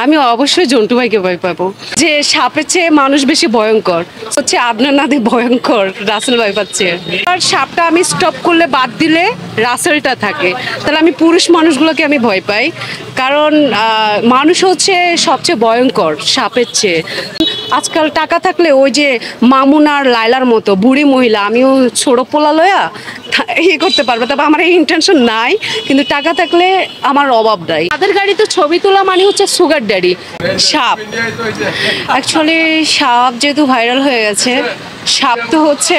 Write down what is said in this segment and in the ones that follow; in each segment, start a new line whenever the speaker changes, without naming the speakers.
আমি অবশ্যই জন্টু ভাইকে ভয় পাবো। যে সাপের চেয়ে মানুষ বেশি ভয়ঙ্কর হচ্ছে আদনান নাদি ভয়ঙ্কর রাসেল ভাইপার চেয়ে। আর সাপটা আমি স্টপ করলে বাদ দিলে রাসেলটা থাকে, তাহলে আমি পুরুষ মানুষগুলোকে আমি ভয় পাই। কারণ মানুষ হচ্ছে সবচেয়ে ভয়ঙ্কর সাপের চেয়ে। আজকাল টাকা থাকলে ওই যে মামুন আর লায়লার মতো বুড়ি মহিলা আমিও ছোট পোলা লয়া ইয়ে করতে পারবো, তবে আমার এই ইন্টেনশন নাই, কিন্তু টাকা থাকলে আমার অভাব নাই। তাদের গাড়িতে ছবি তোলা মানে হচ্ছে সুগার ড্যাডি। সাপ অ্যাকচুয়ালি সাপ যেহেতু ভাইরাল হয়ে গেছে, সাপ তো হচ্ছে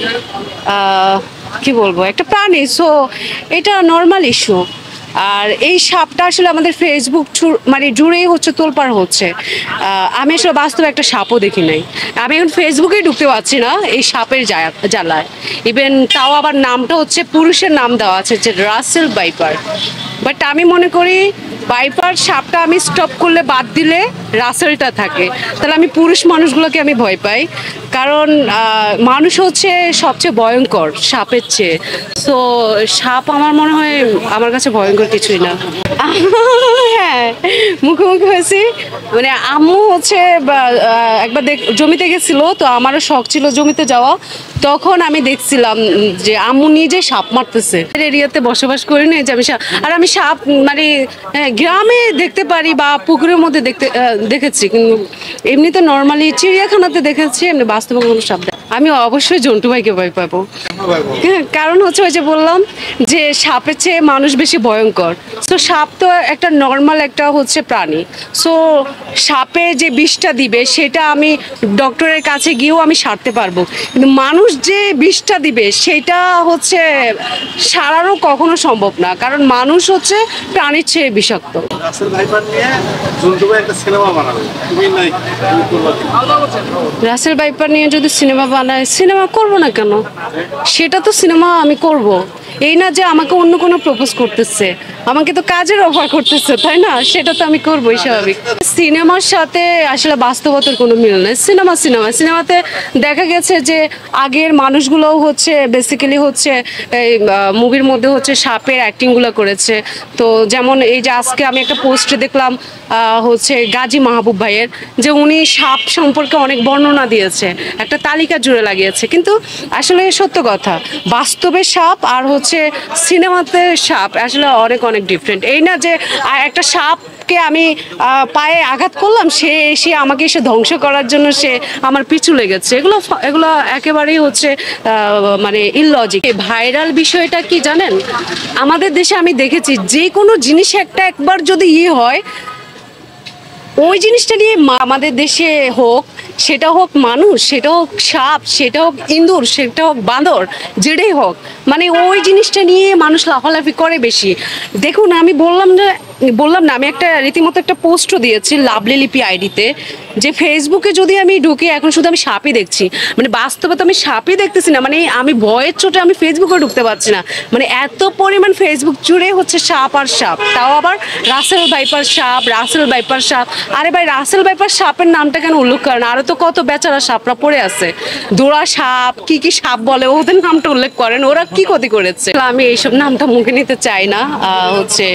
কি বলবো একটা প্রাণী, সো এটা নর্মাল ইস্যু। আর এই সাপটা আসলে আমাদের ফেসবুক মানে জুড়েই হচ্ছে তোলপাড় হচ্ছে। আমি আসলে বাস্তবে একটা সাপও দেখি নাই, আমি এখন ফেসবুকেই ঢুকতে পারছি না এই সাপের জ্বালায়। ইভেন তাও আবার নামটা হচ্ছে পুরুষের নাম দেওয়া আছে যে রাসেল ভাইপার। বাট আমি মনে করি ভাইপার সাপটা আমি স্টপ করলে বাদ দিলে রাসেলটা থাকে, তাহলে আমি পুরুষ মানুষগুলোকে আমি ভয় পাই। কারণ মানুষ হচ্ছে সবচেয়ে ভয়ঙ্কর সাপের চেয়ে। সো সাপ আমার মনে হয় আমার কাছে ভয়ঙ্কর কিছুই না। হ্যাঁ, মুখোমুখি হয়েছি, মানে আম্মু হচ্ছে একবার জমিতে গেছিল, তো আমারও শখ ছিল জমিতে যাওয়া। তখন আমি দেখছিলাম যে আম্মু নিজে সাপ মারতেছে। এরিয়াতে বসবাস করি না যে আমি সাপ, আর আমি সাপ মানে গ্রামে দেখতে পারি বা পুকুরের মধ্যে দেখেছি, কিন্তু এমনিতে নর্মালি চিড়িয়াখানাতে দেখেছি, এমনি বাস্তবে কোনো সাপ। আমি অবশ্যই জন্টু ভাইকে ভয় পাবো। কারণ হচ্ছে ওই যে বললাম যে সাপের চেয়ে মানুষ বেশি ভয়ঙ্কর। সো সাপ তো একটা নর্মাল একটা হচ্ছে প্রাণী, সো সাপে যে বিষটা দিবে সেটা আমি ডক্টরের কাছে গিয়েও আমি সারতে পারবো, কিন্তু মানুষ যে বিষটা দিবে সেটা হচ্ছে সারানো কখনো সম্ভব না, কারণ মানুষ হচ্ছে প্রাণীর চেয়ে বিষাক্ত। রাসেল ভাইপার নিয়ে যদি সিনেমা বানায়, সিনেমা করবো না কেন? সেটা তো সিনেমা আমি করব। এই না যে আমাকে অন্য কোনো প্রপোজ করতেছে, আমাকে তো কাজের অফার করতেছে, তাই না? সেটা তো আমি করবোই, স্বাভাবিক। সিনেমার সাথে আসলে বাস্তবতার কোনো মিল নেই। সিনেমাতে দেখা গেছে যে আগের মানুষগুলোও হচ্ছে বেসিক্যালি হচ্ছে এই মুভির মধ্যে হচ্ছে সাপের অ্যাক্টিংগুলো করেছে। তো যেমন এই যে আজকে আমি একটা পোস্টে দেখলাম হচ্ছে গাজী মাহবুব ভাইয়ের, যে উনি সাপ সম্পর্কে অনেক বর্ণনা দিয়েছে, একটা তালিকা জুড়ে লাগিয়েছে। কিন্তু আসলে সত্য কথা, বাস্তবে সাপ আর হচ্ছে সিনেমাতে সাপ আসলে অনেক অনেক ডিফারেন্ট। এই না যে একটা সাপকে আমি পায়ে আঘাত করলাম, সে এসে আমাকে এসে ধ্বংস করার জন্য সে আমার পিছু লেগেছে, এগুলো একেবারেই হচ্ছে মানে ইললজিক। ভাইরাল বিষয়টা কি জানেন, আমাদের দেশে আমি দেখেছি যে কোনো জিনিস একবার যদি হয়, ওই জিনিসটা নিয়ে আমাদের দেশে হোক, সেটা হোক মানুষ, সেটা হোক সাপ, সেটা হোক ইঁদুর, সেটা হোক বাঁদর, যেটাই হোক, মানে ওই জিনিসটা নিয়ে মানুষ লাফালাফি করে বেশি। দেখুন, আমি বললাম না, আমি একটা রীতিমতো একটা পোস্টও দিয়েছি লাভলি লিপি আইডিতে, যে ফেসবুকে যদি আমি ঢুকি এখন শুধু আমি সাপই দেখছি, মানে বাস্তবে তো আমি সাপই দেখতেছি না, মানে আমি ভয়ের চোটে আমি ফেসবুকে ঢুকতে পারছি না, মানে এত পরিমাণ ফেসবুক জুড়ে হচ্ছে সাপ আর সাপ, তাও আবার রাসেল ভাইপার সাপ। আরে ভাই, রাসেল ভাইপার সাপের নামটা কেন উল্লেখ করেন? আরো তো কত বেচারা সাপরা পড়ে আছে, দোড়া সাপ, কি সাপ বলে, ওদের নামটা উল্লেখ করেন, ওরা কি ক্ষতি করেছে? আমি এইসব নামটা মুখে নিতে চাই না। হচ্ছে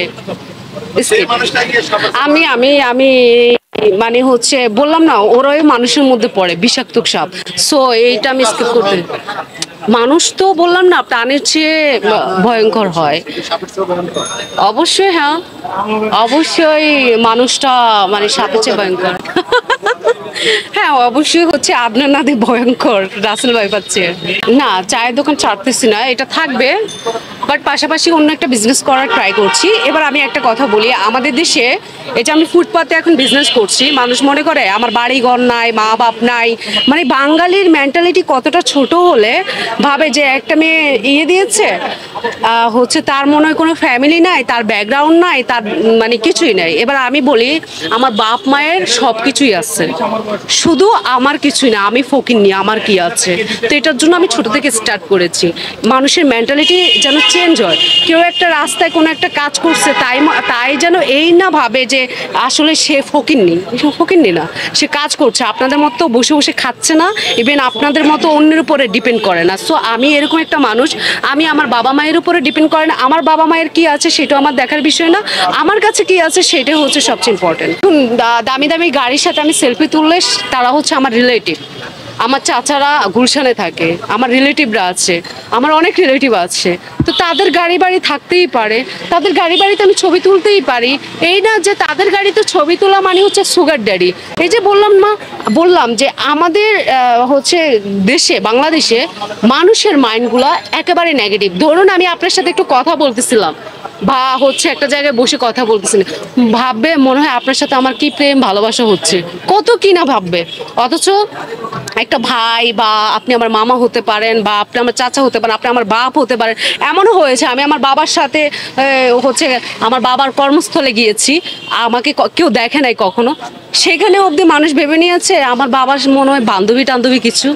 আমি মানে হচ্ছে বললাম না, ওরাই মানুষের মধ্যে পড়ে বিষাক্ত সাপ, সো এইটা আমি স্কিপ করতে। মানুষ তো বললাম না প্রাণীর চেয়ে ভয়ঙ্কর হয়। অবশ্যই, হ্যাঁ, অবশ্যই মানুষটা মানে সাপের চেয়ে ভয়ঙ্কর। হ্যাঁ, অবশ্যই হচ্ছে আদনান নাদি ভয়ঙ্কর রাসেল ভাইপার চেয়ে। না, চায়ের দোকান ছাড়তেছি না, এটা থাকবে, বাট পাশাপাশি অন্য একটা বিজনেস করার ট্রাই করছি। এবার আমি একটা কথা বলি, আমাদের দেশে এই যে আমি ফুটপাতে এখন বিজনেস করছি, মানুষ মনে করে আমার বাড়ি ঘর নাই, মা বাপ নাই, মানে বাঙালির মেন্টালিটি কতটা ছোট হলে ভাবে যে একটা মেয়ে দিয়েছে হচ্ছে তার মনে হয় কোনো ফ্যামিলি নাই, তার ব্যাকগ্রাউন্ড নাই, তার মানে কিছুই নাই। এবার আমি বলি, আমার বাপ মায়ের সব কিছুই আছে, শুধু আমার কিছুই না, আমি ফকিন্নি, আমার কি আছে? তো এটার জন্য আমি ছোট থেকে স্টার্ট করেছি, মানুষের মেন্টালিটি যেন চেঞ্জ হয়। কেউ একটা রাস্তায় কোনো একটা কাজ করছে তাই যেন এই না ভাবে যে আসলে সে ফকিন্নি না, সে কাজ করছে, আপনাদের মতো বসে বসে খাচ্ছে না, ইভেন আপনাদের মতো অন্যের উপরে ডিপেন্ড করে না। সো আমি এরকম একটা মানুষ, আমি আমার বাবা মায়ের উপরে ডিপেন্ড করে না, আমার বাবা মায়ের কি আছে সেটা আমার দেখার বিষয় না, আমার কাছে কি আছে সেটাই হচ্ছে সবচেয়ে ইম্পর্টেন্ট। দামি দামি গাড়ির সাথে আমি সেলফি তুললে তারা হচ্ছে আমার রিলেটিভ, আমার চাচারা গুলশানে থাকে, আমার রিলেটিভরা আছে, আমার অনেক রিলেটিভ আছে, তো তাদের গাড়ি বাড়ি থাকতেই পারে, তাদের গাড়ি বাড়িতে আমি ছবি তুলতেই পারি। এই না যে তাদের গাড়িতে ছবি তোলা মানে হচ্ছে সুগার ড্যাডি। এই যে বললাম যে আমাদের হচ্ছে দেশে, বাংলাদেশে মানুষের মাইন্ডগুলো একেবারে নেগেটিভ। ধরুন আমি আপনার সাথে একটু কথা বলতেছিলাম বা হচ্ছে একটা জায়গায় বসে কথা বলতেছেন, ভাববে মনে হয় আপনার সাথে আমার কি প্রেম ভালোবাসা হচ্ছে, কত কি না ভাববে। অথচ একটা ভাই বা আপনি আমার মামা হতে পারেন বা আপনি আমার চাচা হতে পারেন, আপনি আমার বাপ হতে পারেন। এমনও হয়েছে আমি আমার বাবার সাথে হচ্ছে আমার বাবার কর্মস্থলে গিয়েছি, আমাকে কেউ দেখে নাই কখনো, সেখানে অবধি মানুষ ভেবে নিয়েছে আমার বাবার মনে হয় বান্ধবী টান্ধবী কিছু।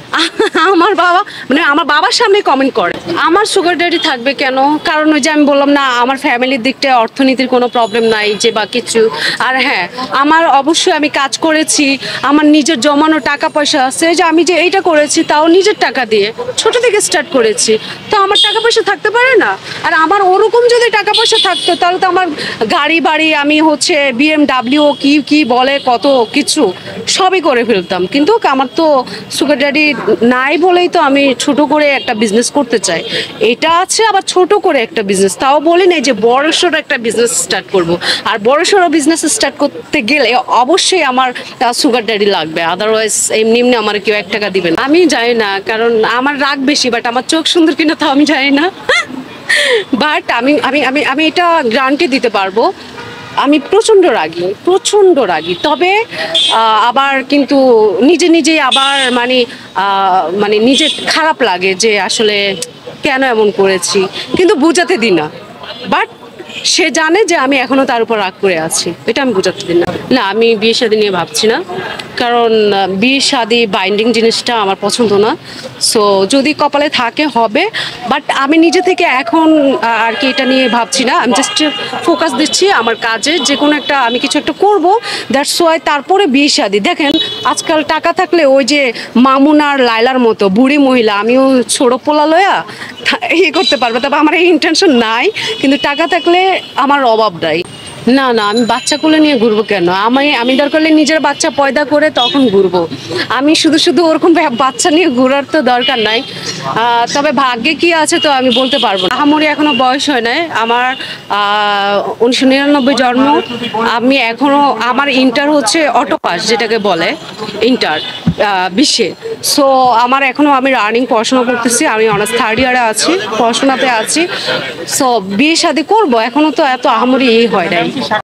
আমার বাবার সামনে কমেন্ট করে। আমার সুগার ড্যাডি থাকবে কেন? কারণ ওই যে আমি বললাম না, আমার ফ্যামিলির দিকটায় অর্থনীতির কোনো প্রবলেম নাই যে বা কিছু। আর হ্যাঁ, আমার অবশ্যই আমি কাজ করেছি, আমার নিজের জমানো টাকা পয়সা আছে, যে আমি যে এইটা করেছি তাও নিজের টাকা দিয়ে ছোট থেকে স্টার্ট করেছি, তো আমার টাকা পয়সা থাকতে পারে না? আর আমার ওরকম যদি টাকা পয়সা থাকতো তাহলে তো আমার গাড়ি বাড়ি, আমি হচ্ছে BMW কি বলে কত কিছু সবই করে ফেলতাম। কিন্তু আমার তো সুগার ড্যাডি নাই বলেই তো আমি ছোট করে একটা বিজনেস করতে চাই। এটা আছে আবার ছোট করে একটা বিজনেস, তাও বলি না যে বড়সড় একটা বিজনেস স্টার্ট করব। আর বড়সড় বিজনেস স্টার্ট করতে গেলে অবশ্যই আমার সুগার ড্যাডি লাগবে, আদারওয়াইজ এমনি আমার কেউ 1 টাকা দিবে না। আমি জানি না, কারণ আমার রাগ বেশি, বাট আমার চোখ সুন্দর কিনা তাও আমি জানি না। বাট আমি আমি আমি আমি এটা গ্যারান্টি দিতে পারবো, আমি প্রচণ্ড রাগী। তবে আবার কিন্তু নিজেই আবার মানে নিজে খারাপ লাগে যে আসলে কেন এমন করেছি, কিন্তু বুঝাতে দিই না। বাট সে জানে যে আমি এখনো তার উপর রাগ করে আছি, এটা আমি বুঝাতে দিই না। না, আমি বিয়ে শাদী নিয়ে ভাবছি না, কারণ বিয়ে শাদী বাইন্ডিং জিনিসটা আমার পছন্দ না। সো যদি কপালে থাকে হবে, বাট আমি নিজে থেকে এখন আর কি এটা নিয়ে ভাবছি না। আমি জাস্ট ফোকাস দিচ্ছি আমার কাজে, যে কোনো একটা আমি কিছু একটা করবো, দ্যাটস ওয়াই। তারপরে বিয়ে শাদী দেখেন, আজকাল টাকা থাকলে ওই যে মামুন আর লায়লার মতো বুড়ি মহিলা আমিও ছোড়ো পোলা লয়া করতে পারবো। তবে আমার এই ইন্টেনশন নাই, কিন্তু টাকা থাকলে আমার অভাব নাই। না, আমি বাচ্চা কোলে নিয়ে ঘুরবো কেন? আমি দরকার হলে নিজের বাচ্চা পয়দা করে তখন ঘুরবো। আমি শুধু ওরকম বাচ্চা নিয়ে ঘোরার তো দরকার নাই। তবে ভাগ্যে কি আছে তো আমি বলতে পারবো না। আহামরি এখনো বয়স হয় নাই আমার, 1999 জন্ম। আমি এখনো, আমার ইন্টার হচ্ছে অটো পাস যেটাকে বলে ইন্টার 20-এ। সো আমার এখনো, আমি রানিং পড়াশোনা করতেছি, আমি অনার্স 3rd ইয়ারে আছি, পড়াশোনাতে আছি। সো বিয়ে শাদী করবো, এখনো তো এত আহামরি হয় নাই।